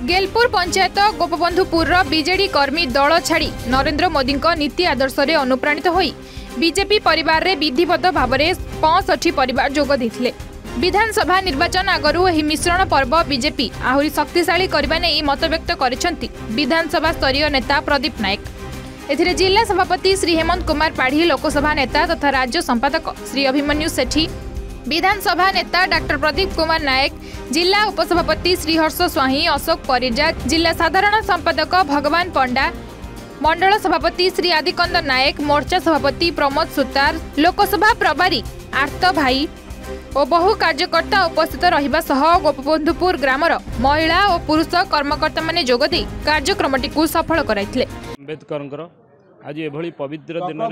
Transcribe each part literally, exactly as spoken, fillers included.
गेलपुर panchayat गोपबंधुपुर BJD कर्मी दल छाड़ी नरेंद्र मोदी नीति आदर्श रे अनुप्राणित होई बीजेपी परिवार रे विधिवत भाव में पैंसठ परिवार जोग देथिले। विधानसभा निर्वाचन आगरू एही मिश्रण पर्व बीजेपी आहुरी शक्तिशाली करबा नै मतव्यक्त करिसेंती विधानसभा स्तरीय नेता प्रदीप नायक। एथिरे जिला सभापति श्री हेमंत कुमार पाढ़ी, लोकसभा नेता तथा राज्य संपादक श्री अभिमन्यु सेठी, विधानसभा नेता डॉक्टर प्रदीप कुमार नायक, जिला उपसभापति श्रीहर्ष स्वाही, अशोक परिजा, जिला साधारण संपादक भगवान पंडा, मंडल सभापति श्री आदिकंद नायक, मोर्चा सभापति प्रमोद सुतार, लोकसभा प्रभारी आर्त भाई और बहु कार्यकर्ता उपस्थित रहिबा सह गोपबंधुपुर ग्रामर महिला और पुरुष कर्मकर्ता माने जोगदे कार्यक्रमटी को सफल कराइथिले। अम्बेडकर आज एभली पवित्र दिन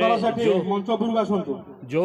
जो जो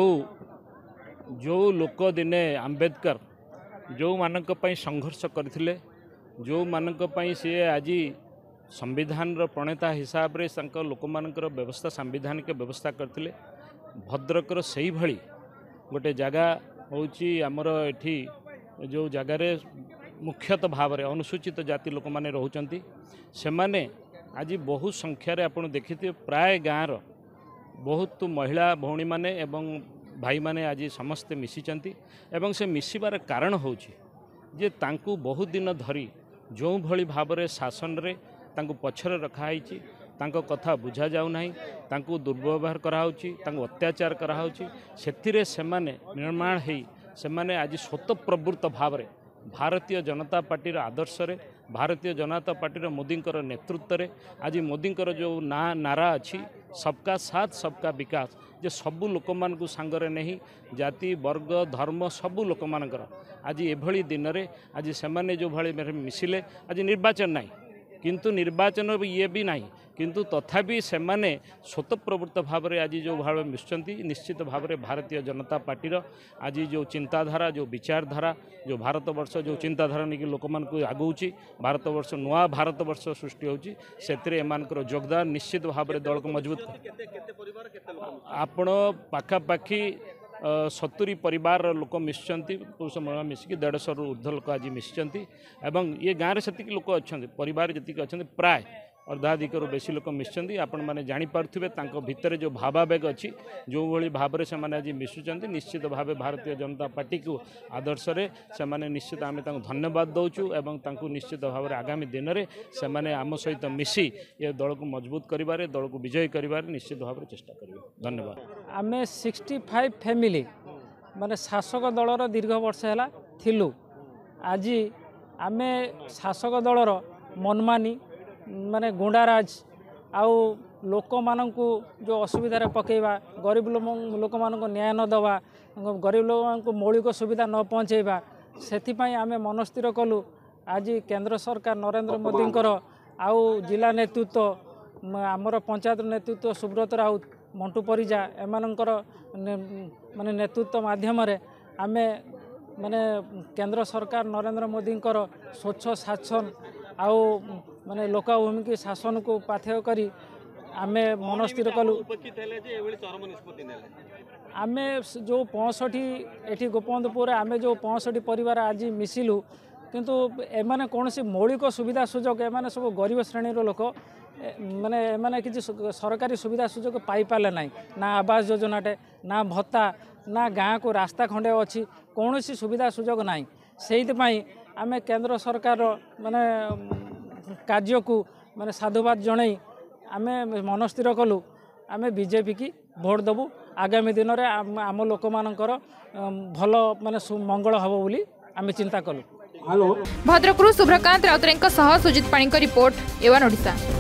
जो लोक दिने अम्बेडकर जो मानक पई संघर्ष करथिले, जो मानक पई से आज संविधान प्रणेता हिसाब रे संक लोक मानकर व्यवस्था संवैधानिक व्यवस्था करथिले। भद्रकर सही भली गोटे जगह होची आमर एठी जो जगार मुख्यतः भाव में अनुसूचित जाति लोक माने रहउचंती से माने आज बहु संख्यार आपण देखिथे प्राय गाँव बहुत महिला भौणी माने एवं भाई माने आज समस्ते मिशिचंती एवं से मिशिबार कारण होची जे तांकु बहुत दिन धरी जो भली भाव में शासन रे तांकु पछरे रखाई तांको कथा बुझा जाऊ नाही, तांकु दुर्व्यवहार कराउची, तांको अत्याचार कराउची, सेथिरे सेमाने निर्माण हेई सेमाने आज स्वतःप्रवृत्त भाव में भारतीय जनता पार्टी आदर्श रे भारतीय जनता पार्टी मोदी नेतृत्व रे आज मोदी जो ना नारा अच्छी सबका साथ सबका विकास जे सबू लोक मानकु सांगरे नहीं जाति वर्ग धर्म सबू लोक मानकर आज एभली दिन रे आज सेमाने जो भली मिसिले आज निर्वाचन नहीं किंतु निर्वाचन ये भी नहीं किंतु तथापि सेमाने स्वतःप्रवृत्त भाव में आज जो भाव मिशुंती निश्चित भाव में भारतीय जनता पार्टी आज जो चिंताधारा जो विचारधारा जो भारत वर्ष जो चिंताधारा नहीं लोक मान आगौची भारत वर्ष नुआ भारत वर्ष सृष्टि होची सेतिरे एमानकर योगदान निश्चित भाव में दल को मजबूत आपण पाखापाखी सत्तरी परिवार लोक मिशिचंती पुरुष महिला मिसिकी देढ़श रु ऊर्ध्व लोक आज मिशिचंती एवं ये गाँव से लोक अच्छा परिवार जी अच्छा प्राय अर्धाधिक बेसी लोक मिशिचंती। आपण माने जानी पारुथिबे तांको भितरे जो भावावेग अच्छी जो भली भाव में से आज मिशुचंती निश्चित भाव भारतीय जनता पार्टी को आदर्श रे से माने निश्चित आम धन्यवाद दौचु एवं तांको निश्चित भाव में आगामी दिन में से माने आम सहित मिसी ये दल को मजबूत करिबारे दल को विजयी करिबारे निश्चित भाव में चेष्टा करिबे। धन्यवाद। आम सिक्सटी फाइव फैमिली माने शासक दलर दीर्घ वर्ष है थिलु आज आम शासक दलर मनमानी माने गुंडाराज आउ लोक माननकु जो असुविधा पकेवा गरीब लोक मानक न्याय न दवा गरीब लोक मौलिक सुविधा न पहुँचेबा से आम मनस्थिर कलु आज केंद्र सरकार नरेंद्र मोदींकर आउ जिला नेतृत्व आमर पंचायत नेतृत्व सुब्रत राउत मंटू परिजा एमानंकर माने नेतृत्व माध्यम आम माने केंद्र सरकार नरेंद्र मोदींकर स्वच्छ शासन आउ माने लोकाभिमुखी शासन को पाथेय करी आमे मनस्थिर कलु आमे जो पैंसठ एटी गोपबंधुपुर आमे जो पैंसठ परिवार आज मिसिलु किंतु एमाने कौन सी मौलिक सुविधा सुजोग एमाने सब गरीब श्रेणीर लोक माने एमाने किसी सरकारी सुविधा सुजोग पाई पाले ना ना आवास योजनाटे ना भत्ता ना गाँ को रास्ता खंडे अच्छी कौन सी सुविधा सुजोग ना से आमे केंद्र सरकार माने कार्य को माने साधुवाद जणई आमे मनस्थिर कलु आमे बीजेपी की भोट देबू आगामी दिन में आम, आम लोक मानकर भल माने मंगल हबो बोली आमे चिंता कलु। भद्रकरू शुभ्रकांत राउतरेंक सह सुजित पाणी रिपोर्ट एवन ओडिशा।